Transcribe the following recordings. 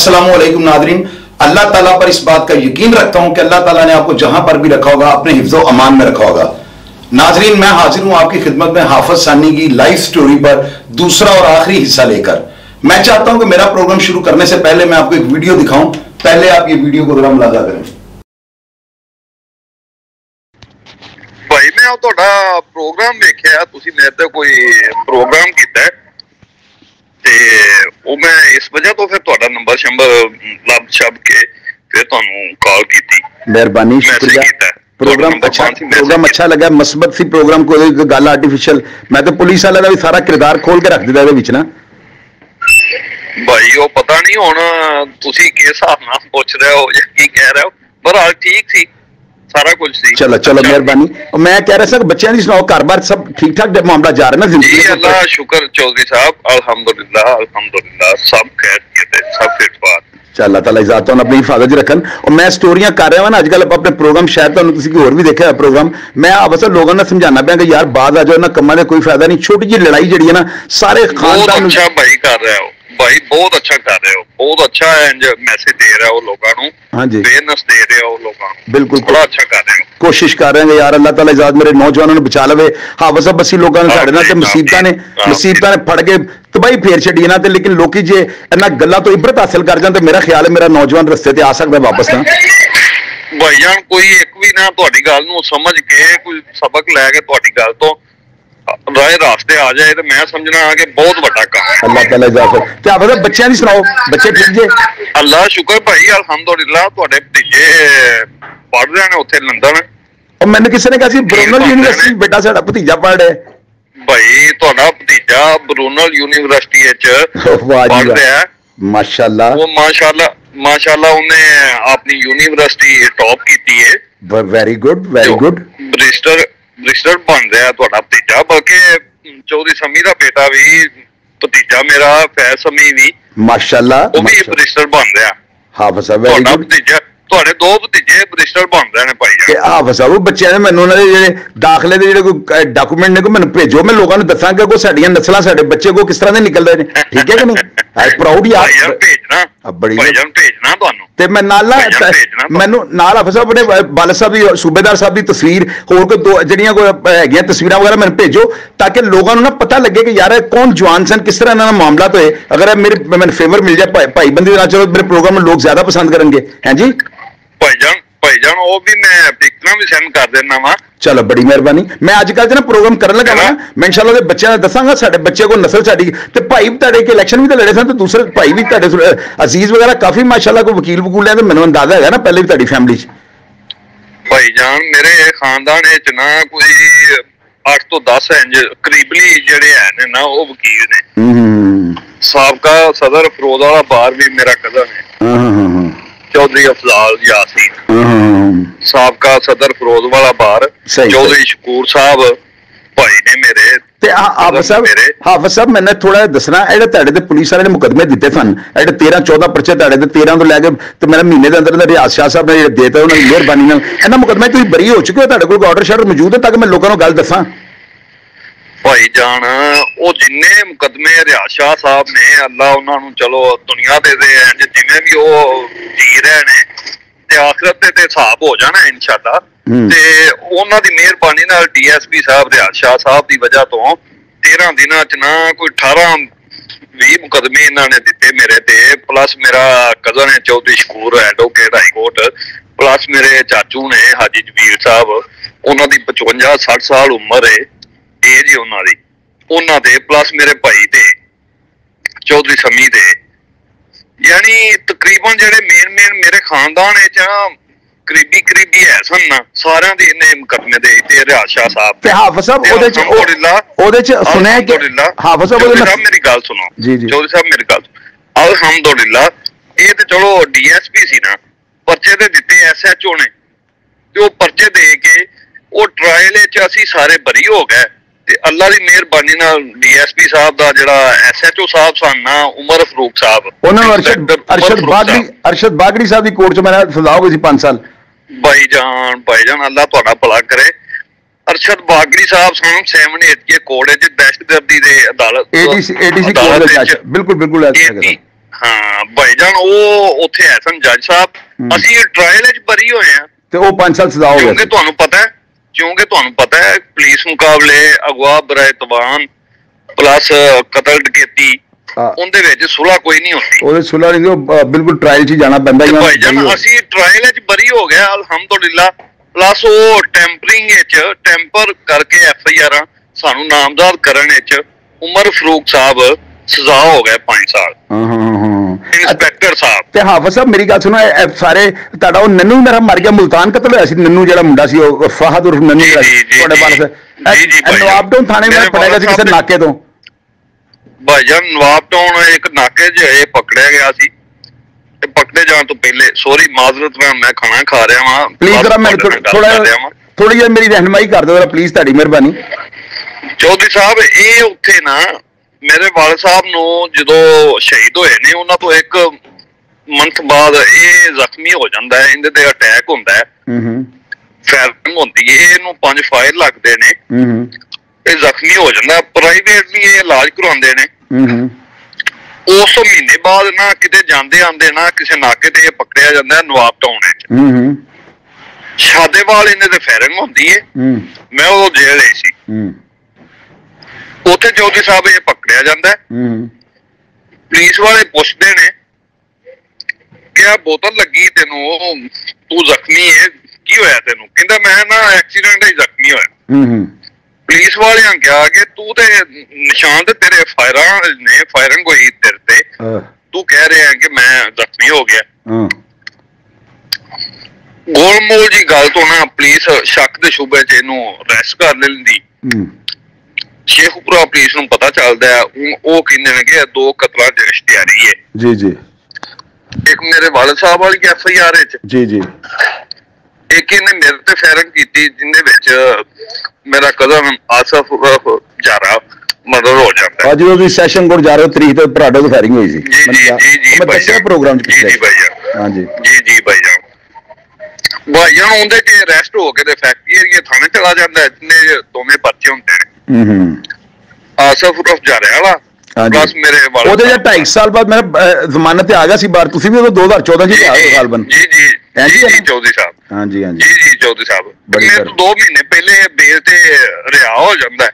अस्सलामुअलैकुम नादरीन, अल्लाह ताला पर इस बात का यकीन रखता हूं कि अल्लाह ताला ने आपको जहां पर भी रखा होगा अपने हिफ्ज़ो अमान में रखा होगा। नाजरीन, मैं हाजिर हूं आपकी खिदमत में हाफिज सानी की लाइफ स्टोरी पर दूसरा और आखिरी हिस्सा लेकर। मैं चाहता हूं कि मेरा प्रोग्राम शुरू करने से पहले मैं आपको एक वीडियो दिखाऊं। पहले आप ये वीडियो को जरा मुलाजा करें। भाई मैं ਤੁਹਾਡਾ ਪ੍ਰੋਗਰਾਮ ਵੇਖਿਆ, ਤੁਸੀਂ ਮੇਰੇ ਤੇ ਕੋਈ ਪ੍ਰੋਗਰਾਮ ਕੀਤਾ ਤੇ ਉਹ ਮੈਂ ਇਸ ਵਜ੍ਹਾ ਤੋਂ ਫਿਰ ਤੁਹਾਡਾ ਨੰਬਰ ਲੱਭ ਛੱਬ ਕੇ ਫਿਰ ਤੁਹਾਨੂੰ ਕਾਲ ਕੀਤੀ। ਮਿਹਰਬਾਨੀ, शुक्रिया। प्रोग्राम अच्छा लगा, मस्बत सी प्रोग्राम कोई गल आर्टिफिशियल। मैं तो पुलिस वाले का भी सारा किरदार खोल के रख दिता ਇਹਦੇ ना भाई। वो पता नहीं हुण तुसी किस हिसाब नाल पुछ रहे हो या की कह रहे हो, पर हाल ठीक सी, सारा कुछ सी। चलो चलो, मेहरबानी। मैं कह रहा सर बच्चों की सुनाओ, घर-बार सब ठीक-ठाक मामला जा रहा है ना जिंदगी? जी अल्लाह शुक्र चौधरी साहब, अल्हम्दुलिल्लाह अल्हम्दुलिल्लाह, सब खैरियत है, सब फिट-फाट। अल्लाह ताला इजाजत अपनी हिफाजत रखन। और मैं स्टोरियां कर रहा हूं ना अजकल अपने प्रोग्राम, शायद तुम होर भी देखा है प्रोग्राम। मैं बस लोगों ने समझाना पाया कि यार बाद आ जाओ ना, कम्मा ने कोई फायदा नहीं। छोटी जी लड़ाई जी है ना सारे खानदान। अच्छा भाई कर रहे हो भाई, बहुत अच्छा कर रहे हो, बहुत अच्छा मैसेज दे रहे हो लोगों को। हाँ जी, अवेयरनेस दे रहे हो लोगों को, बिल्कुल बड़ा अच्छा कर रहे हो। कोशिश कर रहे हैं यार, अल्लाह ताला इजाजत मेरे नौजवानों ने बचा लवे। हाँ बस बसी लोगों ने साढ़े नाल मुसीबतां ने फड़ के तबाही फेर छड़ी ना, लेकिन लोग जे इन्हां गल्लां तो इबरत हासिल कर जाते, मेरा ख्याल है मेरा नौजवान रस्ते ते आ सकदा वापस ना। भाईजान कोई एक भी ना तुहाडी गल नूं समझ के कोई सबक लै के तुहाडी गल तो राह रास्ते आ जाए तो मैं समझना कि बहुत बड़ा काम है। अल्लाह ताला इजाजत। क्या पता बच्चों की सुनाओ, बच्चे ठीक जे? अल्लाह शुक्र भाई अल्हम्दुलिल्लाह। तुहाडे भतीजे पढ़ रहे ने उत्थे लंदन। और मैंने किसी ने कहा सी ब्रूनल यूनिवर्सिटी बेटा साडा भतीजा पढ़ रहा है। भाई तुहाडा भतीजा ब्रूनल यूनिवर्सिटी विच पढ़ रहा है। माशाल्लाह, वो माशाल्लाह उन्हें अपनी यूनिवर्सिटी टॉप की है। Very good, very good. Barrister बन रहा है तुहाडा भतीजा, बल्कि चौधरी समी दा बेटा भी भतीजा मेरा फैज समी भी माशाल्लाह वो भी बरिस्टर बन रहा। हाफिज साहब वेरी गुड। भतीजा ਤੁਹਾਡੇ ਦੋ ਭਤੀਜੇ ਬਰਿਸਟਰ ਬਣ ਰਹੇ ਨੇ ਭਾਈ ਜਾਨ। ਹਾਫਿਜ਼ ਸਾਹਿਬ ਬੱਚਿਆਂ ਨੇ ਮੈਨੂੰ ਉਹਨਾਂ ਦੇ ਜਿਹੜੇ ਦਾਖਲੇ ਦੇ ਜਿਹੜੇ ਕੋਈ ਡਾਕੂਮੈਂਟ ਨੇ ਕੋਈ ਮੈਨੂੰ ਭੇਜੋ, ਮੈਂ ਲੋਕਾਂ ਨੂੰ ਦੱਸਾਂਗਾ ਕਿ ਸਾਡੀਆਂ ਨਸਲਾਂ ਸਾਡੇ ਬੱਚੇ ਕੋ ਕਿਸ ਤਰ੍ਹਾਂ ਦੇ ਨਿਕਲਦੇ ਨੇ। ਠੀਕ ਹੈ ਕਿ ਨਹੀਂ? ਆਈ ਪ੍ਰਾਊਡ ਯਾਰ, ਭੇਜਣਾ ਬੜੀ ਭਾਈ ਜਾਨ, ਭੇਜਣਾ ਤੁਹਾਨੂੰ। ਤੇ ਮੈਂ ਨਾਲ ਮੈਨੂੰ ਨਾਲ ਹਾਫਿਜ਼ ਸਾਹਿਬ ਆਪਣੇ ਬਾਲ ਸਾਹਿਬ ਦੀ, ਸੂਬੇਦਾਰ ਸਾਹਿਬ ਦੀ ਤਸਵੀਰ, ਹੋਰ ਕੋਈ ਦੋ ਜਿਹੜੀਆਂ ਕੋਈ ਹੈਗੀਆਂ ਤਸਵੀਰਾਂ ਵਗੈਰਾ ਮੈਨੂੰ ਭੇਜੋ, ਤਾਂ ਕਿ ਲੋਕਾਂ ਨੂੰ ਨਾ ਪਤਾ ਲੱਗੇ ਕਿ ਯਾਰ ਕੌਣ ਜਵਾਨ ਸਨ, ਕਿਸ ਤਰ੍ਹਾਂ ਇਹਨਾਂ ਦਾ ਮਾਮਲਾ ਹੋਏ। ਅਗਰ ਮੇਰੇ ਮੈਨੂੰ ਫੇਵਰ ਮਿਲ ਜਾਏ ਭਾਈਬੰਦੀ ਨਾਲ, ਚਲੋ ਮੇਰੇ ਪ੍ਰੋਗਰਾਮ ਨੂੰ ਲੋਕ ਜ਼ਿਆਦਾ ਪਸੰਦ ਕਰਨਗੇ। ਹੈ ਜੀ भाईजान वो भी मैं पिक्चर भी सेंड कर देना वा। चलो बड़ी मेहरबानी। मैं अजकल ना प्रोग्राम करने लगा वा, मैं इंशाल्लाह दे बच्चों ने दसांगा साडे बच्चे को नस्ल साडी। ते भाई ताडे के इलेक्शन भी तो लड़े सन, ते दूसरे भाई भी ताडे अजीज वगैरह काफी माशाल्लाह को वकील वकूल है, तो मैनूं अंदाजा है ना पहले भी ताडी फैमिली च। भाईजान मेरे खानदान च ना कोई 8 तो 10 इंज करीबली जेड़े हैं ना वो वकील ने। साबका सदर फरोज वाला बार भी मेरा कजन है, चौधरी अफजाल यासीन। साबका सदर फरोज वाला बार चौधरी शकूर साहब भाई ने मेरे। हाफिज साहब मैंने थोड़ा दसना, जेडे पुलिस वाले ने मुकदमे दिते सन, 13-14 परचे ताड़े 13 तो लैके तो मेरा महीने के अंदर रियाज शाह साहब ने देता, उन्होंने मेहरबानी इन्होंने मुकदमे तुम बरी हो चुके हो, तुहाडे कोल ऑर्डर शार्डर मौजूद है, ताकि मैं लोगों को गल दसा। भाई जान वो जिन्ने मुकदमे रियाज शाह साहब ने, अल्लाह उन्होंने चलो दुनिया दे जिन्हें भी वो जी रहे ने ते आखिरत ते हिसाब हो जाना इंशाल्लाह। ते उन्हां दी मेहरबानी नाल DSP साहब रियाज शाह साहब दी वजह तो 13 दिनां च ना कोई 18-20 मुकदमे इन्हां ने दिते मेरे ते, प्लस मेरा कजन है Chaudhary Shakoor advocate high court, plus मेरे चाचू ने हाजी जबीर साहब, उन्हां दी 55-60 साल उम्र है एज है उन्हां दी, उन्हां दे प्लस मेरे भाई दे चौधरी समी दे, यानी तकरीबन जेडे मेन मेरे खानदान करीबी है सन ना, सारे दे इन्ने मुकदमे दे ते रियाज शाह साहब ते। हाफिज साहब ओदे च सुने कि हाफिज साहब मेरी गल सुनो जी जी, चौधरी साहब मेरी गल अल्हम्दुलिल्लाह ये ते चलो DSP सी ना, पर्चे ते दिते SHO ने, ते वो पर्चे दे के वो ट्रायल च असीं सारे बरी हो गए। ते अल्लाह दी मेहरबानी नाल DSP साहब दा जेड़ा SHO साहब सन ना, उमर फरूक साहब, उन्हां अरशद बागड़ी साहब दी कोर्ट च मैंने सजा हो गई 5 साल। भाईजान अल्लाह तुहाडा भला करे। अरशद बागड़ी साहब सन 7-8 के कोर्ट च दहशतगर्दी दे अदालत ATC कोर्ट च, बिल्कुल ਹਾਂ ਭਾਈਜਾਨ ਉਹ ਉੱਥੇ ਐ ਸਨ ਜੱਜ ਸਾਹਿਬ, ਅਸੀਂ ਟ੍ਰਾਇਲ ਵਿੱਚ ਬਰੀ ਹੋਏ ਆ ਤੇ ਉਹ 5 ਸਾਲ ਸਜ਼ਾ ਹੋ ਗਈ। ਕਿਉਂਕਿ ਤੁਹਾਨੂੰ ਪਤਾ ਹੈ ਪੁਲਿਸ ਮੁਕਾਬਲੇ ਅਗਵਾ ਬਰਾਏ ਤਬਾਨ ਪਲੱਸ ਕਤਲ ਡਕੈਤੀ ਉਹਦੇ ਵਿੱਚ ਸੁਲ੍ਹਾ ਕੋਈ ਨਹੀਂ ਹੁੰਦੀ, ਉਹਦੇ ਸੁਲ੍ਹਾ ਨਹੀਂ, ਬਿਲਕੁਲ ਟ੍ਰਾਇਲ 'ਚ ਹੀ ਜਾਣਾ ਪੈਂਦਾ। ਭਾਈਜਾਨ ਅਸੀਂ ਟ੍ਰਾਇਲ ਵਿੱਚ ਬਰੀ ਹੋ ਗਿਆ ਅਲਹਮਦੁਲਿਲਾ, ਪਲੱਸ ਉਹ ਟੈਂਪਰਿੰਗ ਵਿੱਚ ਟੈਂਪਰ ਕਰਕੇ FIR ਸਾਨੂੰ ਨਾਮਜ਼ਦ ਕਰਨ ਵਿੱਚ ਉਮਰ ਫਰੂਕ ਸਾਹਿਬ ਸਜ਼ਾ ਹੋ ਗਿਆ 5 ਸਾਲ। ਇੰਸਪੈਕਟਰ ਸਾਹਿਬ ਤੇ ਹਾਫਿਜ਼ ਸਾਹਿਬ ਮੇਰੀ ਗੱਲ ਸੁਣੋ, ਸਾਰੇ ਤੁਹਾਡਾ ਉਹ ਨੰਨੂ ਮੇਰਾ ਮਰ ਗਿਆ, ਮੁਲਤਾਨ ਕਤਲ ਹੋਇਆ ਸੀ, ਨੰਨੂ ਜਿਹੜਾ ਮੁੰਡਾ ਸੀ ਉਹ ਫਾਹਦ ਉਰਫ ਨੰਨੂ ਤੁਹਾਡੇ ਬਾਰੇ ਨਵਾਬ ਟਾਊਨ ਥਾਣੇ ਮੈਂ ਪੜਿਆ ਸੀ ਕਿਸੇ ਨਾਕੇ ਤੋਂ। ਭਾਈਜਾਨ ਨਵਾਬ ਟਾਊਨ ਇੱਕ ਨਾਕੇ 'ਚ ਇਹ ਪਕੜਿਆ ਗਿਆ ਸੀ ਤੇ ਪਕੜੇ ਜਾਣ ਤੋਂ ਪਹਿਲੇ ਸੋਰੀ ਮਾਜ਼ਰਤ ਮੈਂ ਖਾਣਾ ਖਾ ਰਿਹਾ ਵਾਂ, ਪਲੀਜ਼ ਜਰਾ ਮੈਨੂੰ ਥੋੜੀ ਜਿਹੀ ਮੇਰੀ ਰਹਿਨਮਾਈ ਕਰ ਦਿਓ ਪਲੀਜ਼, ਤੁਹਾਡੀ ਮਿਹਰਬਾਨੀ। ਚੌਧਰੀ ਸਾਹਿਬ ਇਹ ਉੱਥੇ ਨਾ ਮੇਰੇ ਵਾਲ ਸਾਹਿਬ ਨੂੰ ਜਦੋਂ ਸ਼ਹੀਦ ਹੋਏ ਨੇ ਉਹਨਾਂ ਤੋਂ 1 ਮੰਥ ਬਾਅਦ ਇਹ ਜ਼ਖਮੀ ਹੋ ਜਾਂਦਾ ਹੈ, ਇਹਦੇ ਤੇ ਅਟੈਕ ਹੁੰਦਾ ਹੈ, ਫਾਇਰਿੰਗ ਹੁੰਦੀ ਹੈ, ਇਹਨੂੰ 5 ਫਾਇਰ ਲੱਗਦੇ ਨੇ, ਇਹ ਜ਼ਖਮੀ ਹੋ ਜਾਂਦਾ, ਪ੍ਰਾਈਵੇਟਲੀ ਇਹ ਇਲਾਜ ਕਰਵਾਉਂਦੇ ਨੇ। ਉਸ ਮਹੀਨੇ ਬਾਅਦ ਨਾ ਕਿਤੇ ਜਾਂਦੇ ਆਂਦੇ ਨਾ ਕਿਸੇ ਨਾਕੇ ਤੇ ਇਹ ਪਕੜਿਆ ਜਾਂਦਾ ਹੈ ਨਵਾਬ ਟਾਊਨ ਵਿੱਚ, ਸ਼ਾਦੇਵਾਲ ਇਹਨੇ ਤੇ ਫਾਇਰਿੰਗ ਹੁੰਦੀ ਹੈ, ਮੈਂ ਉਹ ਜੇਲ੍ਹ ਹੀ ਸੀ ਉੱਥੇ। ਚੌਧਰੀ ਸਾਹਿਬ ਇਹ ਪਕੜਿਆ ਜਾਂਦਾ, ਪੁਲਿਸ ਵਾਲੇ ਪੁੱਛਦੇ ਨੇ ਕਿ ਆ ਬੋਤਲ ਲੱਗੀ ਤੈਨੂੰ, ਤੂੰ ਜ਼ਖਮੀ ਹੈ, ਕੀ ਹੋਇਆ ਤੈਨੂੰ? ਕਹਿੰਦਾ ਮੈਂ ਨਾ ਐਕਸੀਡੈਂਟ ਵਿੱਚ ਜ਼ਖਮੀ ਹੋਇਆ। ਪੁਲਿਸ ਵਾਲਿਆਂ ਕਿਹਾ ਕਿ ਤੂੰ ਤੇ ਨਿਸ਼ਾਨ ਤੇ ਤੇਰੇ ਫਾਇਰਿੰਗ ਹੋਈ ਤੇਰੇ ਤੇ, ਤੂੰ ਕਹਿ ਰਿਹਾ ਕਿ ਮੈਂ ਜ਼ਖਮੀ ਹੋ ਗਿਆ। ਗੋਲਮੋਲ ਜੀ ਗੱਲ ਤੋਂ ਨਾ ਪੁਲਿਸ ਸ਼ੱਕ ਦੇ ਸ਼ੁਬੇ 'ਚ ਇਹਨੂੰ ਅਰੈਸਟ ਕਰ ਲੈਂਦੀ। ਸ਼ੇਖੂਪੁਰਾ ਪੁਲਿਸ ਨੂੰ ਪਤਾ ਚੱਲਦਾ ਹੈ, ਉਹ ਕਹਿੰਦੇ ਨੇ ਕਿ 2 ਕਤਲਾਂ ਦੀ ਇਸ਼ਤਿਹਾਰੀ ਹੈ। ਜੀ ਜੀ। ਇੱਕ ਮੇਰੇ ਵਾਲਦ ਸਾਹਿਬ ਵਾਲੀ FIR ਵਿੱਚ, ਜੀ ਜੀ, ਇੱਕ ਇਹਨੇ ਮੇਰੇ ਤੇ ਫਾਇਰਿੰਗ ਕੀਤੀ ਜਿਹਦੇ ਵਿੱਚ ਮੇਰਾ ਕਜ਼ਨ ਆਸਫ ਜਾਰਾ ਮਰਡਰ ਹੋ ਜਾਂਦਾ ਹੈ। ਅੱਜ ਉਹ ਵੀ ਸੈਸ਼ਨ ਕੋਰਟ ਜਾ ਰਹੇ ਹੋ ਤਰੀਕ ਤੇ ਭਰਾਡੋ ਦੀ ਫਾਇਰਿੰਗ ਹੋਈ ਸੀ। ਜੀ ਜੀ ਜੀ ਜੀ ਮੈਂ ਦੱਸਿਆ ਪ੍ਰੋਗਰਾਮ 'ਚ। ਜੀ ਭਾਈਆ, ਹਾਂਜੀ ਜੀ ਜੀ ਭਾਈਆ। ਭਾਈਆ ਉਹਦੇ 'ਚ ਅਰੈਸਟ ਹੋ ਕੇ ਤੇ ਫੈਕਟਰੀ ਏਰੀਆ ਥਾਣੇ ਚਲਾ ਜਾਂਦਾ, ਜਿੰਨੇ ਦੋਵੇਂ ਬੱਚੇ ਹੁੰਦੇ ਨੇ, ਆਸਫ ਉਰਫ ਜਾਰਿਆ ਵਾਲਾ ਪਲੱਸ ਮੇਰੇ ਵਾਲਾ। ਉਹਦੇ 2.5 ਸਾਲ ਬਾਅਦ ਮੇਰਾ ਜ਼ਮਾਨਤ ਤੇ ਆ ਗਿਆ ਸੀ ਬਾਹਰ, ਤੁਸੀਂ ਵੀ ਉਦੋਂ 2014 'ਚ ਆ ਗਏ ਗਾਲਬਨ। ਜੀ ਜੀ ਜੀ ਚੌਧਰੀ ਸਾਹਿਬ, ਹਾਂਜੀ ਹਾਂਜੀ ਜੀ ਜੀ ਚੌਧਰੀ ਸਾਹਿਬ। ਮੇਰੇ ਤੋਂ 2 ਮਹੀਨੇ ਪਹਿਲੇ ਬੇਲ ਤੇ ਰਿਹਾ ਹੋ ਜਾਂਦਾ,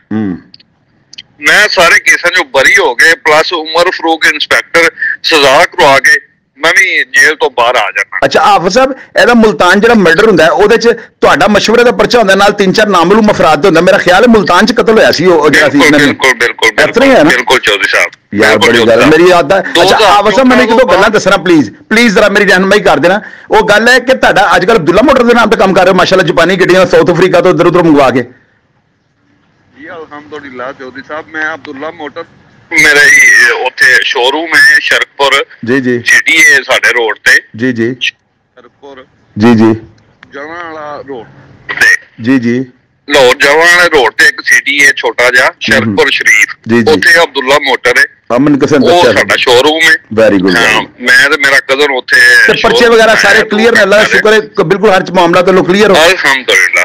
ਮੈਂ ਸਾਰੇ ਕੇਸਾਂ 'ਚੋਂ ਬਰੀ ਹੋ ਗਏ, ਪਲੱਸ ਉਮਰ ਫਰੂਕ ਇੰਸਪੈਕਟਰ ਸਜ਼ਾ ਕਰਵਾ ਕੇ ਮੈਂ ਵੀ ਜੇਲ੍ਹ ਤੋਂ ਬਾਹਰ ਆ ਜਾਣਾ। ਅੱਛਾ ਹਾਫਿਜ਼ ਸਾਹਿਬ, ਇਹਦਾ ਮੁਲਤਾਨ ਜਿਹੜਾ ਮਰਡਰ ਹੁੰਦਾ ਉਹਦੇ 'ਚ ਤੁਹਾਡਾ ਮਸ਼ਵਰੇ ਦਾ ਪਰਚਾ ਹੁੰਦਾ, ਨਾਲ 3-4 ਨਾਮਲੂਮ ਅਫਰਾਦ ਹੁੰਦਾ, ਮੇਰਾ ਖਿਆਲ ਹੈ ਮੁਲਤਾਨ 'ਚ ਕਤਲ ਹੋਇਆ ਸੀ ਉਹ ਜਿਹੜਾ ਸੀ। ਬਿਲਕੁਲ ਬਿਲਕੁਲ ਬਿਲਕੁਲ ਚੌਧਰੀ ਸਾਹਿਬ, ਯਾਰ ਬੜੀ ਗੱਲ ਮੇਰੀ ਯਾਦ ਹੈ। ਅੱਛਾ ਹਾਫਿਜ਼ ਸਾਹਿਬ ਮੈਨੂੰ 1-2 ਗੱਲਾਂ ਦੱਸਣਾ ਪਲੀਜ਼ ਜ਼ਰਾ ਮੇਰੀ ਰਹਿਨਮਾਈ ਕਰ ਦੇਣਾ। ਉਹ ਗੱਲ ਹੈ ਕਿ ਤੁਹਾਡਾ ਅੱਜ ਕੱਲ੍ਹ ਅਬਦੁੱਲਾ ਮੋਟਰ ਦੇ ਨਾਮ ਤੇ ਕੰਮ ਕਰ ਰਹੇ ਹੋ ਮਾਸ਼ਾਅੱਲਾ, ਜਾਪਾਨੀ ਗੱਡੀਆਂ ਸਾਊਥ ਅਫਰੀਕਾ ਤੋਂ ਇੱਧਰ ਉੱਧਰ ਮੰਗਵਾ ਕੇ। ਜੀ ਅਲਹਮਦੁਲਿਲਾ ਚੌਧਰੀ ਸਾਹਿਬ, ਮੈਂ ਅਬਦੁੱਲਾ ਮੋਟਰ ਮੇਰਾ ਹੀ ਉੱਥੇ ਸ਼ੋਰੂਮ ਹੈ ਸ਼ਰਕਪੁਰ, ਜੀ ਜੀ ਸਿਟੀ ਹੈ ਸਾਡੇ ਰੋਡ ਤੇ, ਜੀ ਜੀ ਸ਼ਰਕਪੁਰ, ਜੀ ਜੀ ਜਵਾਂ ਵਾਲਾ ਰੋਡ ਤੇ, ਜੀ ਜੀ ਲਾਹੌਰ ਜਵਾਂ ਵਾਲੇ ਰੋਡ ਤੇ ਇੱਕ ਸਿਟੀ ਹੈ ਛੋਟਾ ਜਿਹਾ ਸ਼ਰਕਪੁਰ ਸ਼ਰੀਫ, ਉੱਥੇ ਅਬਦੁੱਲਾ ਮੋਟਰ ਹੈ, ਉਹ ਸਾਡਾ ਸ਼ੋਰੂਮ ਹੈ। Very good. ਮੈਂ ਤੇ ਮੇਰਾ ਕਜ਼ਨ ਉੱਥੇ। ਪਰਚੇ ਵਗੈਰਾ ਸਾਰੇ ਕਲੀਅਰ ਨੇ, ਅੱਲਾ ਦਾ ਸ਼ੁਕਰ ਹੈ, ਬਿਲਕੁਲ ਹਰ ਮਾਮਲਾ ਤੋਂ ਕਲੀਅਰ ਹੋ। ਅਲਹਮਦੁਲਿਲਾ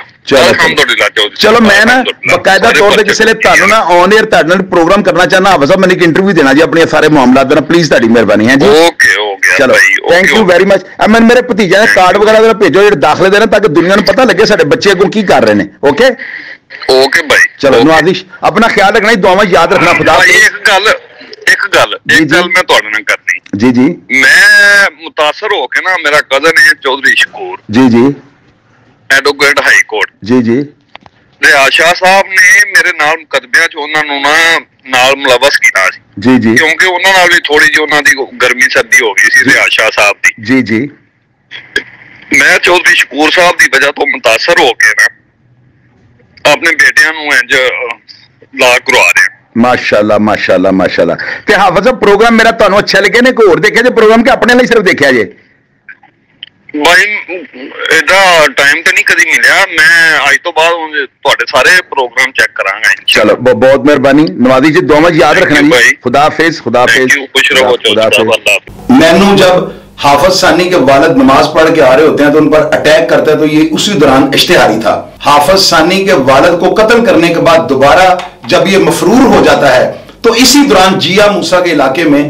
ਚਲੋ ਮੈਂ ਨਾ ਬਕਾਇਦਾ ਤੌਰ ਤੇ ਕਿਸੇ ਲਈ ਤੁਹਾਨੂੰ ਨਾ ਔਨ 에ਅਰ ਤੁਹਾਡੇ ਨਾਲ ਪ੍ਰੋਗਰਾਮ ਕਰਨਾ ਚਾਹੁੰਦਾ ਹਾਫਿਜ਼ ਸਾਹਿਬ, ਮੈਨੂੰ ਇੱਕ ਇੰਟਰਵਿਊ ਦੇਣਾ ਜੀ ਆਪਣੇ ਸਾਰੇ ਮਾਮਲਾਤ ਦਾ, ਪਲੀਜ਼ ਤੁਹਾਡੀ ਮਿਹਰਬਾਨੀ ਹੈ ਜੀ। ਓਕੇ ਓਕੇ ਚਲੋ thank you very much. Aman ਮੇਰੇ ਭਤੀਜਾ ਦੇ ਕਾਰਡ ਵਗੈਰਾ ਜਰਾ ਭੇਜੋ ਜਿਹੜੇ ਦਾਖਲੇ ਦੇ ਨੇ, ਤਾਂ ਕਿ ਦੁਨੀਆ ਨੂੰ ਪਤਾ ਲੱਗੇ ਸਾਡੇ ਬੱਚੇ ਅੱਗੋਂ ਕੀ ਕਰ ਰਹੇ ਨੇ। ਓਕੇ ਓਕੇ ਭਾਈ। ਚਲੋ ਨਵਾਜ਼ਿਸ਼ ਆਪਣਾ ਖਿਆਲ ਰੱਖਣਾ, ਦੁਆਵਾਂ ਯਾਦ ਰੱਖਣਾ। ਖੁਦਾ ਇੱਕ ਗੱਲ ਮੈਂ ਤੁਹਾਡੇ ਨਾਲ ਕਰਨੀ। ਜੀ ਜੀ। ਮੈਂ ਮੁਤਾਸਰ ਹੋ ਕੇ ਨਾ, ਮੇਰਾ ਕਜ਼ਨ ਹੈ ਚੌਧਰੀ ਸ਼ਕੂਰ, ਜੀ ਜੀ ਐਡਵੋਕੇਟ ਹਾਈ ਕੋਰਟ, ਜੀ ਜੀ ਰਿਆਜ਼ ਸ਼ਾਹ ਸਾਹਿਬ ਨੇ ਮੇਰੇ ਨਾਲ ਮੁਕੱਦਮਿਆਂ 'ਚ ਉਹਨਾਂ ਨੂੰ ਨਾਲ ਮੁਲਵਸ ਕੀਤਾ ਸੀ, ਜੀ ਜੀ, ਕਿਉਂਕਿ ਉਹਨਾਂ ਨਾਲ ਵੀ ਥੋੜੀ ਜਿਹੀ ਉਹਨਾਂ ਦੀ ਗਰਮੀ ਸਰਦੀ ਹੋ ਗਈ ਸੀ ਰਿਆਜ਼ ਸ਼ਾਹ ਸਾਹਿਬ ਦੀ। ਜੀ ਜੀ। ਮੈਂ ਚੌਧਰੀ ਸ਼ਕੂਰ ਸਾਹਿਬ ਦੀ ਵਜ੍ਹਾ ਤੋਂ ਮੁਤਾਸਰ ਹੋ ਕੇ ਨਾ ਆਪਣੇ ਬੇਟਿਆਂ ਨੂੰ ਇੰਜ ਲਾ ਕਰਵਾ ਰਿਹਾ। ਮਾਸ਼ਾਅੱਲਾ ਮਾਸ਼ਾਅੱਲਾ ਮਾਸ਼ਾਅੱਲਾ। ਤੇ ਹਾਫਿਜ਼ ਸਾਹਿਬ ਪ੍ਰੋਗਰਾਮ ਮੇਰਾ ਤੁਹਾਨੂੰ ਅੱਛਾ ਲੱਗਿਆ ਨੇ, ਕੋਈ ਹੋਰ ਦੇਖਿਆ ਜੇ ਪ੍ਰੋਗਰਾਮ, ਕਿ ਆਪਣੇ ਲਈ ਸਿਰਫ ਦੇਖਿਆ ਜੇ? ਭਾਈ ਇਹਦਾ ਟਾਈਮ ਤੇ ਨਹੀਂ ਕਦੀ ਮਿਲਿਆ, ਮੈਂ ਅੱਜ ਤੋਂ ਬਾਅਦ ਤੁਹਾਡੇ ਸਾਰੇ ਪ੍ਰੋਗਰਾਮ ਚੈੱਕ ਕਰਾਂਗਾ। ਚਲੋ ਬਹੁਤ ਮਿਹਰਬਾਨੀ ਨਵਾਜ਼ੀ ਜੀ, ਦੁਆਵਾਂ ਯਾਦ ਰੱਖਣਾ ਜੀ। खुदा हाफिज़, खुदा हाफिज़, खुश रहो, खुदा हाफिज़। मैनू जब हाफिज सानी के वालिद नमाज पढ़ के आ रहे होते हैं तो उन पर अटैक करते हैं, तो ये उसी दौरान इश्तिहारी था। हाफिज सानी के वालिद को कत्ल करने के बाद दोबारा जब ये मफरूर हो जाता है तो इसी दौरान जिया मूसा के इलाके में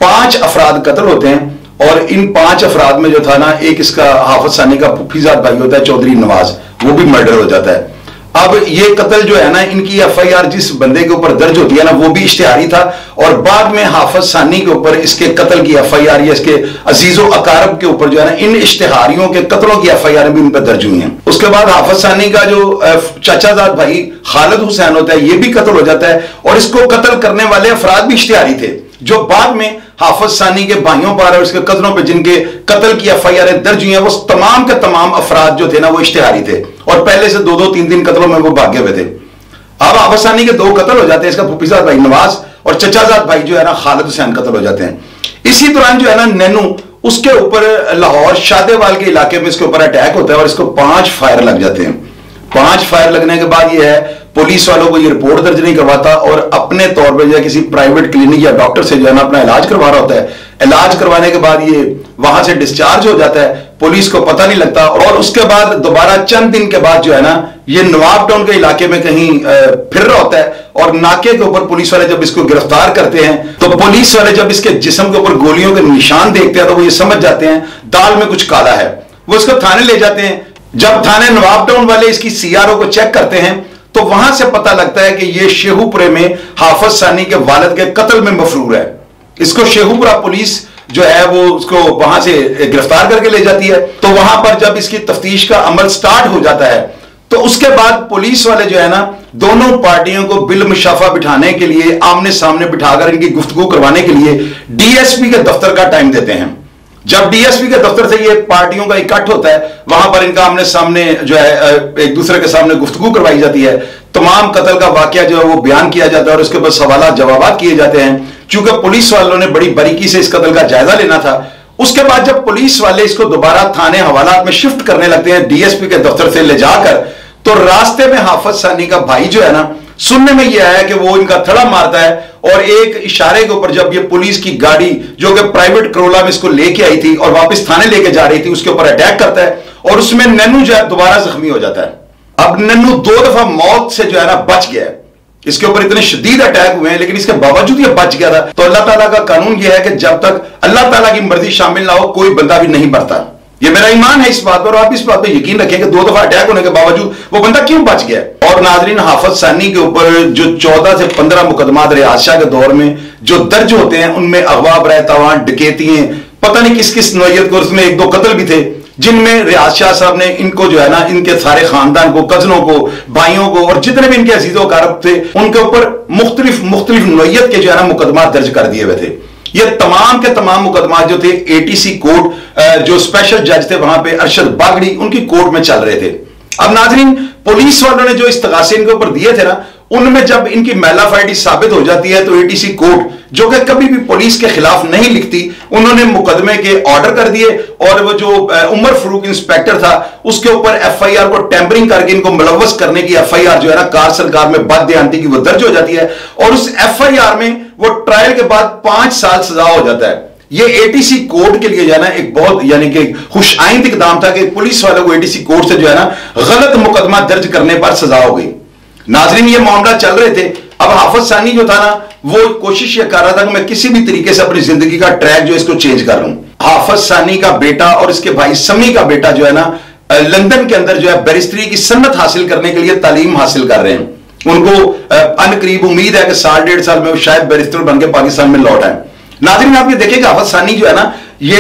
5 अफराद कत्ल होते हैं और इन 5 अफराद में जो था ना, एक इसका हाफिज सानी का फूफीजाद भाई होता है चौधरी नवाज, वो भी मर्डर हो जाता है। अब ये कत्ल जो है ना, इनकी एफआईआर जिस बंदे के ऊपर दर्ज होती है ना, वो भी इश्तिहारी था और बाद में हाफिज सानी के ऊपर इसके कत्ल की एफआईआर या इसके अजीजो अकारब के ऊपर जो है ना, इन इश्तिहारियों के कत्लों की एफआईआर भी उन पर दर्ज हुई हैं। उसके बाद हाफिज सानी का जो चाचाजाद भाई खालिद हुसैन होता है, ये भी कत्ल हो जाता है और इसको कत्ल करने वाले अफराद भी इश्तिहारी थे, जो बाद में हाफिज सानी के भाइयों पर और उसके कत्लों पर जिनके कत्ल की एफआईआर दर्ज हुई है, वो तमाम के तमाम अफराद जो थे ना, वो इश्तिहारी थे और पहले से 2-2, 3-3 कत्लों में वो भागे हुए थे। अब हाफिज सानी के 2 कत्ल हो जाते हैं, इसका फूफीजाद भाई नवाज और चचाजाद भाई जो है ना खालिद हुसैन कत्ल हो जाते हैं। इसी दौरान जो है ना नैनू, उसके ऊपर लाहौर शादेवाल के इलाके में इसके ऊपर अटैक होता है और इसको 5 फायर लग जाते हैं। 5 फायर लगने के बाद ये है, पुलिस वालों को ये रिपोर्ट दर्ज नहीं करवाता और अपने तौर पर जो है किसी प्राइवेट क्लिनिक या डॉक्टर से जो है ना अपना इलाज करवा रहा होता है। इलाज करवाने के बाद ये वहां से डिस्चार्ज हो जाता है, पुलिस को पता नहीं लगता और उसके बाद दोबारा चंद दिन के बाद जो है ना, ये नवाब टाउन के इलाके में कहीं फिर रहा होता है और नाके के ऊपर पुलिस वाले जब इसको गिरफ्तार करते हैं, तो पुलिस वाले जब इसके जिस्म के ऊपर गोलियों के निशान देखते हैं तो वो ये समझ जाते हैं दाल में कुछ काला है। वो इसको थाने ले जाते हैं। जब थाने नवाब टाउन वाले इसकी सीआरओ को चेक करते हैं तो वहां से पता लगता है कि ये शेखुपुरे में हाफिज सानी के वालिद के कत्ल में मफरूर है। इसको शेखुपुरा पुलिस जो है वो उसको वहां से गिरफ्तार करके ले जाती है। तो वहां पर जब इसकी तफ्तीश का अमल स्टार्ट हो जाता है तो उसके बाद पुलिस वाले जो है ना, दोनों पार्टियों को बिल मुशाफा बिठाने के लिए आमने सामने बिठाकर इनकी गुफ्तगू करवाने के लिए डीएसपी के दफ्तर का टाइम देते हैं। जब डीएसपी के दफ्तर से ये पार्टियों का इकट्ठ होता है, वहां पर इनका आमने सामने जो है एक दूसरे के सामने गुफ्तगू करवाई जाती है। तमाम कत्ल का वाकया जो है वो बयान किया जाता है और उसके बाद सवालात जवाबात किए जाते हैं। चूंकि पुलिस वालों ने बड़ी बारीकी से इस कत्ल का जायजा लेना था, उसके बाद जब पुलिस वाले इसको दोबारा थाने हवालात में शिफ्ट करने लगते हैं डीएसपी के दफ्तर से ले जाकर, तो रास्ते में हाफिज सानी का भाई जो है ना, सुनने में यह आया कि वो इनका थड़ा मारता है और एक इशारे के ऊपर जब ये पुलिस की गाड़ी जो कि प्राइवेट करोला में इसको लेके आई थी और वापस थाने लेके जा रही थी, उसके ऊपर अटैक करता है और उसमें नन्नू जो है दोबारा जख्मी हो जाता है। अब नन्नू 2 दफा मौत से जो है ना बच गया है। इसके ऊपर इतने शदीद अटैक हुए हैं लेकिन इसके बावजूद ये बच गया था। तो अल्लाह ताला का कानून यह है कि जब तक अल्लाह ताला की मर्जी शामिल ना हो, कोई बंदा भी नहीं मरता। ये मेरा ईमान है इस बात पर और आप इस बात पर यकीन रखें कि 2 दफा अटैक होने के बावजूद वो बंदा क्यों बच गया। और नाजरीन, हाफिज सानी के ऊपर जो 14 से 15 मुकदमात रियाज शाह के दौर में जो दर्ज होते हैं, उनमें अगवा, बरतावान, डकैतियां, पता नहीं किस किस नौयत को, उसमें 1-2 कत्ल भी थे जिनमें रियाज शाह साहब ने इनको जो है ना, इनके सारे खानदान को, कजनों को, भाइयों को और जितने भी इनके अजीजों कारब थे, उनके ऊपर मुख्तलिफ नौयत के जो है ना मुकदमात दर्ज कर दिए हुए थे। ये तमाम के तमाम मुकदमात जो थे एटीसी कोर्ट, जो स्पेशल जज थे वहां पे अरशद बागड़ी, उनकी कोर्ट में चल रहे थे। अब नाजरीन, पुलिस वालों ने जो इस्तगासे इनके ऊपर दिए थे ना, उनमें जब इनकी मैलाफाइडी साबित हो जाती है तो एटीसी कोर्ट, जो कि कभी भी पुलिस के खिलाफ नहीं लिखती, उन्होंने मुकदमे के ऑर्डर कर दिए और वो जो उमर फरूक इंस्पेक्टर था, उसके ऊपर एफआईआर को टेम्परिंग करके इनको मुलव्वस करने की एफआईआर जो है ना, कार सरकार में बददियानती की, वो दर्ज हो जाती है और उस एफआईआर में वो ट्रायल के बाद 5 साल सजा हो जाता है। ये एटीसी कोर्ट के लिए जो है ना एक बहुत यानी कि खुशाइंद इकदाम था कि पुलिस वालों को एटीसी कोर्ट से जो है ना गलत मुकदमा दर्ज करने पर सजा हो गई। नाजरीन, ये मामला चल रहे थे। अब हाफिज सानी जो था ना, वो कोशिश ये कर रहा था कि मैं किसी भी तरीके से अपनी जिंदगी का ट्रैक जो इसको चेंज कर लूं। हाफिज सानी का बेटा और इसके भाई समी का बेटा जो है ना, लंदन के अंदर जो है बैरिस्ट्री की सन्नत हासिल करने के लिए तालीम हासिल कर रहे हैं। उनको अनकरीब उम्मीद है कि 1.5 साल में वो शायद बैरिस्टर बन के पाकिस्तान में लौट आए। नाज़रीन, आप ये देखेंगे हाफिज सानी जो है ना, ये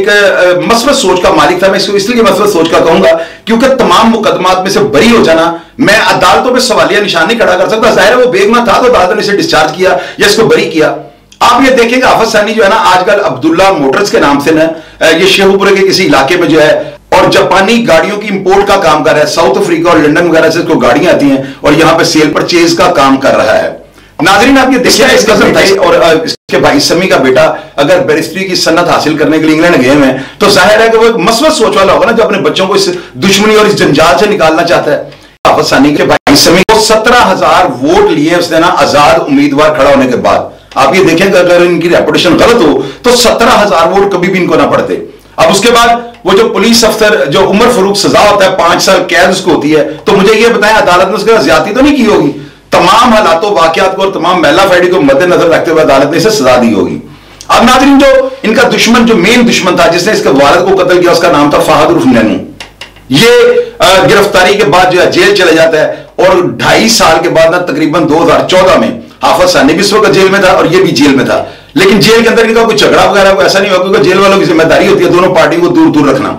एक मसबत सोच का मालिक था। मैं इसको इसलिए मसबत सोच का कहूंगा क्योंकि तमाम मुकदमात में से बरी हो जाना, मैं अदालतों में सवालिया निशान नहीं खड़ा कर सकता। जाहिर है वो बेगुनाह था तो अदालत ने इसे डिस्चार्ज किया या इसको बरी किया। आप ये देखेंगे हाफिज सानी जो है ना, आजकल अब्दुल्ला मोटर्स के नाम से ना, ये शेखुपुरे के किसी इलाके में जो है और जापानी गाड़ियों की इंपोर्ट का काम कर रहा है। साउथ अफ्रीका और लंदन वगैरह से इसको गाड़ियां आती हैं और यहां पे सेल परचेज का काम कर रहा है। नाजरीन, आप ये देखिए इसका और इसके भाई समी का बेटा अगर बैरिस्ट्री की सन्नत हासिल करने के लिए इंग्लैंड गए हैं तो जाहिर है कि वो एक मसबत सोच वाला होगा ना, जो अपने बच्चों को इस दुश्मनी और इस जंजाल से निकालना चाहता है। हाफिज सानी के भाई समी को 17,000 वोट लिए उसने ना, आजाद उम्मीदवार खड़ा होने के बाद। आप ये देखें अगर इनकी रेपुटेशन गलत हो तो 17,000 वोट कभी भी इनको ना पड़ते। अब उसके बाद वो जो पुलिस अफसर जो उमर फरूक सजा होता है, 5 साल कैद उसको होती है, तो मुझे ये बताएं अदालत ने उसके ज्यादती तो नहीं की होगी? तमाम हालातों वाकयात को और तमाम महिला फैडी को मद्देनजर रखते हुए अदालत ने इसे सजा दी होगी। अब नाज़रीन, जो इनका दुश्मन, जो मेन दुश्मन था जिसने इसके वालिद को कत्ल किया, उसका नाम था फहद उर्फ नैनू। ये गिरफ्तारी के बाद जो है जेल चले जाता है और 2.5 साल के बाद ना तकरीबन 2014 में हाफिज सानी भी इस वक्त जेल में था और ये भी जेल में था। लेकिन जेल के अंदर इनका कोई झगड़ा वगैरह ऐसा नहीं हुआ, क्योंकि जेल वालों की जिम्मेदारी होती है दोनों पार्टियों को दूर दूर रखना।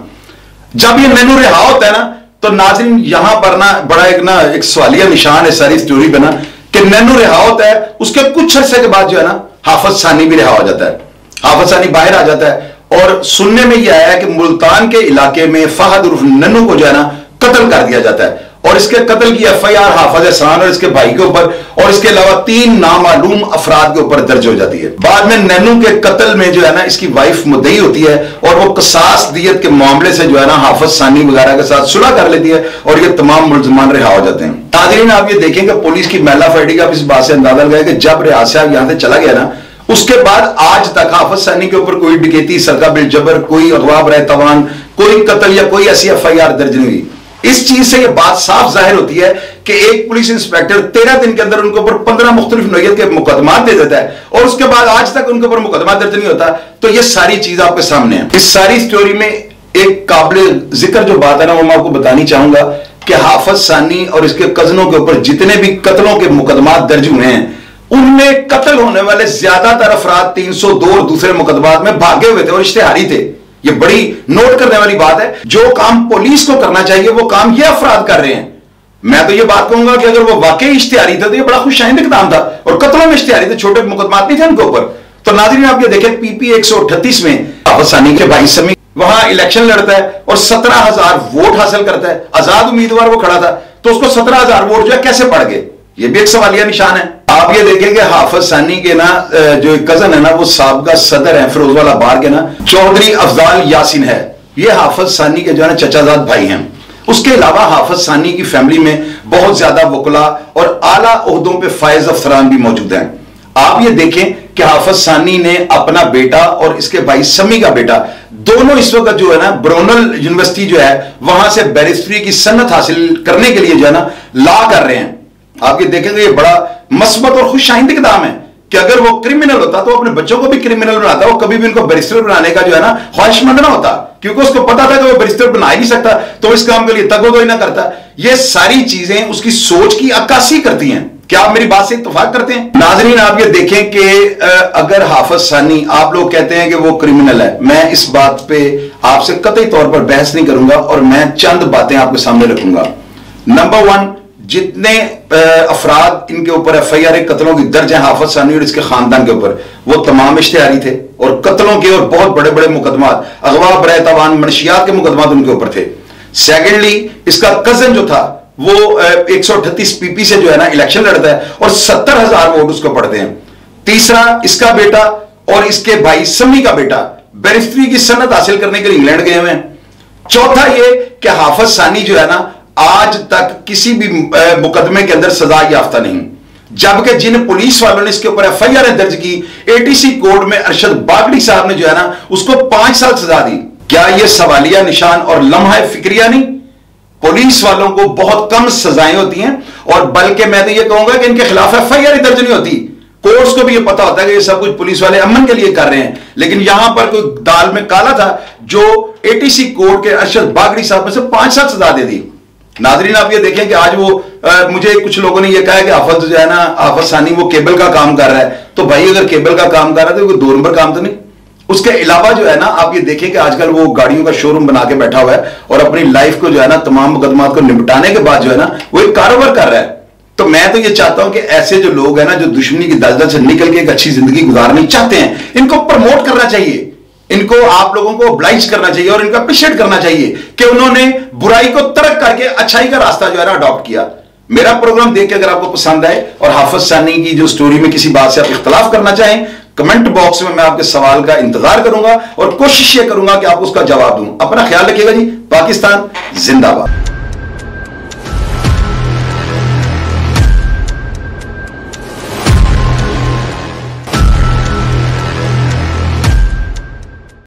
जब ये नैनू रिहा होता है ना, तो नाज़रीन यहां पर ना बड़ा एक सवालिया निशान है सारी स्टोरी पे ना, कि नैनू रिहा होता है, उसके कुछ अरसे के बाद जो है ना हाफिज सानी भी रिहा हो जाता है। हाफिज सानी बाहर आ जाता है और सुनने में यह आया है कि मुल्तान के इलाके में फहद उर्फ नन्नू को जो है ना कत्ल कर दिया जाता है और इसके कत्ल की एफआईआर हाफिज एहसान और इसके भाई के ऊपर और इसके अलावा 3 नामालूम अफराद के ऊपर दर्ज हो जाती है। बाद में नन्नू के कत्ल में जो है ना इसकी वाइफ मुद्दई होती है और वो कसास दियत के मामले से जो है ना हाफिज सानी वगैरह के साथ सुलह कर लेती है और ये तमाम मुलजमान रिहा हो जाते हैं। नाज़रीन, आप ये देखें कि पुलिस की मैला फैडी का इस बात से अंदाजा लगाया कि जब रियाज साहब यहां से चला गया ना, उसके बाद आज तक हाफिज सानी के ऊपर कोई डकैती, सरका बिल जबर, कोई अगवा बरे तवान, कोई कत्ल या कोई ऐसी एफआईआर दर्ज नहीं हुई। इस चीज से यह बात साफ जाहिर होती है कि एक पुलिस इंस्पेक्टर 13 दिन के अंदर उनके ऊपर 15 मुख्तलिफ नौयत के मुकदमा दे देता है और उसके बाद आज तक उनके ऊपर मुकदमा दर्ज नहीं होता। तो यह सारी चीज आपके सामने है। इस सारी स्टोरी में एक काबिल जिक्र जो बात है ना, वो मैं आपको बतानी चाहूंगा कि हाफिज सानी और इसके कजनों के ऊपर जितने भी कत्लों के मुकदमा दर्ज हुए हैं, उनमें कत्ल होने वाले ज्यादातर अफराद 302 और दूसरे मुकदमात में भागे हुए थे और इश्तेहारी थे। ये बड़ी नोट करने वाली बात है। जो काम पुलिस को करना चाहिए वो काम ये अफराद कर रहे हैं। मैं तो ये बात कहूंगा कि अगर वो वाकई इश्तेहारी थे तो ये बड़ा खुशाइंद इक़दाम था और कत्लों में इश्तेहारी थे, छोटे मुकदमात नहीं थे उनके ऊपर। तो नाज़रीन, आप ये देखें पीपी 138 में हाफिज सानी के भाई समी वहां इलेक्शन लड़ता है और 17,000 वोट हासिल करता है। आजाद उम्मीदवार वो खड़ा था, तो उसको 17,000 वोट जो है कैसे पड़ गए, ये भी एक सवालिया निशान है। आप ये देखेंगे हाफिज सानी के ना जो कजन है ना, वो साबका सदर है फिरोजवाला बार के ना, चौधरी अफजाल यासीन है। ये हाफिज सानी के जो है ना चचाजाद भाई हैं। उसके अलावा हाफिज सानी की फैमिली में बहुत ज्यादा वकला और आला ओहदों पे फायज अफसरान भी मौजूद हैं। आप ये देखें कि हाफिज सानी ने अपना बेटा और इसके भाई समी का बेटा दोनों इस वक्त जो है ना ब्रोनल यूनिवर्सिटी जो है वहां से बैरिस्ट्री की सन्नत हासिल करने के लिए जो है ना ला कर रहे हैं। आप ये देखेंगे ये बड़ा मस्बत और खुशाइंद इक़दाम है कि अगर वो क्रिमिनल होता तो अपने बच्चों को भी क्रिमिनल बनाता, वो कभी भी उनको बैरिस्टर बनाने का जो है ना ख्वाहिशमंद ना होता, क्योंकि उसको पता था कि वो बैरिस्टर बना ही नहीं सकता, तो इस काम के लिए तगोदोई ना करता। ये सारी चीजें उसकी सोच की अक्कासी करती हैं। क्या आप मेरी बात से इत्तेफाक करते हैं? नाज़रीन, आप ये देखें कि अगर हाफिज सानी, आप लोग कहते हैं कि वो क्रिमिनल है, मैं इस बात पे आपसे कतई तौर पर बहस नहीं करूंगा और मैं चंद बातें आपके सामने रखूंगा। नंबर 1, जितने अफराद इनके ऊपर एफआईआर कत्लों की दर्ज है हाफिज सानी और इसके खानदान के ऊपर, वो तमाम इश्तेहारी थे और कत्लों के और बहुत बड़े बड़े मुकदमात, अगवा बरे तवान, मनशियात के मुकदमात उनके ऊपर थे। सेकेंडली, इसका कजन जो था वो 138 पीपी से जो है ना इलेक्शन लड़ता है और 70,000 वोट उसको पड़ते हैं। तीसरा, इसका बेटा और इसके भाई समी का बेटा बैरिस्ट्री की सन्नत हासिल करने के लिए इंग्लैंड गए हुए हैं। चौथा ये कि हाफिज सानी जो है ना आज तक किसी भी मुकदमे के अंदर सजा याफ्ता नहीं, जबकि जिन पुलिस वालों ने इसके ऊपर एफआईआर दर्ज की, एटीसी कोर्ट में अरशद बागड़ी साहब ने जो है ना उसको 5 साल सजा दी। क्या यह सवालिया निशान और लम्हा फिक्रिया नहीं? पुलिस वालों को बहुत कम सजाएं होती हैं और बल्कि मैं तो यह कहूंगा कि इनके खिलाफ एफआईआर दर्ज नहीं होती। कोर्ट्स को भी यह पता होता है कि ये सब कुछ पुलिस वाले अमन के लिए कर रहे हैं, लेकिन यहां पर कोई दाल में काला था जो एटीसी कोर्ट के अरशद बागड़ी साहब में से 5 साल सजा दे दी। नाजरीन, आप ये देखें कि आज वो मुझे कुछ लोगों ने ये कहा कि हाफिज जो है ना, हाफिज सानी वो केबल का काम कर रहा है। तो भाई अगर केबल का काम कर रहा है तो कोई 2 नंबर काम तो नहीं। उसके अलावा जो है ना आप ये देखें कि आजकल वो गाड़ियों का शोरूम बना के बैठा हुआ है और अपनी लाइफ को जो है ना तमाम मुकदमात को निपटाने के बाद जो है ना वो एक कारोबार कर रहा है। तो मैं तो ये चाहता हूं कि ऐसे जो लोग हैं ना, जो दुश्मनी की दलदल से निकल के एक अच्छी जिंदगी गुजारनी चाहते हैं, इनको प्रमोट करना चाहिए, इनको आप लोगों को ऑब्लाइज करना चाहिए और इनको अप्रिशिएट करना चाहिए कि उन्होंने बुराई को तर्क करके अच्छाई का रास्ता जो है ना अडॉप्ट किया। मेरा प्रोग्राम देख के अगर आपको पसंद आए और हाफिज सानी की जो स्टोरी में किसी बात से आप इख्तलाफ करना चाहें, कमेंट बॉक्स में मैं आपके सवाल का इंतजार करूंगा और कोशिश ये करूंगा कि आपको उसका जवाब दूं। अपना ख्याल रखिएगा जी। पाकिस्तान जिंदाबाद।